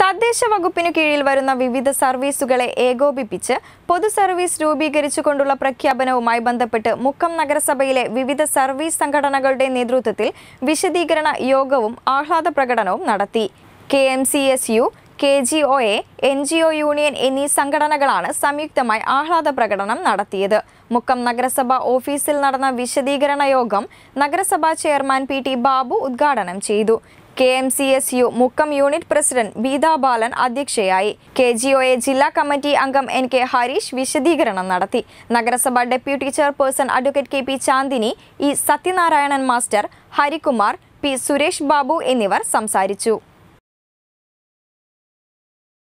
തദ്ദേശ വകുപ്പിനു കീഴിൽ വരുന്ന വിവിധ സർവീസുകളെ ഏകോപിപ്പിച്ച് പൊതു സർവീസ് രൂപീകരിച്ചുകൊണ്ടുള്ള പ്രഖ്യാപനവുമായി ബന്ധപ്പെട്ട് മുക്കം നഗരസഭയിലെ വിവിധ സർവീസ് സംഘടനകളുടെ നേതൃത്വത്തിൽ വിശദീകരണ യോഗവും ആഹ്ലാദ പ്രകടനവും നടത്തി. KMCSU, KGOA, NGO യൂണിയൻ എന്നീ സംഘടനകളാണ് സംയുക്തമായി ആഹ്ലാദ പ്രകടനം നടത്തിയത്. മുക്കം നഗരസഭ ഓഫീസിൽ നടന്ന വിശദീകരണ യോഗം നഗരസഭാ ചെയർമാൻ PT ബാബു ഉദ്ഘാടനം ചെയ്തു. KMCSU Mukkam unit president Beetha Balan അധ്യക്ഷയായി. KGOA ജില്ലാ കമ്മിറ്റി അംഗം NK ഹരീഷ് വിശദീകരണം നടത്തി. നഗരസഭ deputy chairperson advocate KP Chandini, E Sathyanarayanan master, Harikumar, P Suresh Babu എന്നിവർ സംസാരിച്ചു.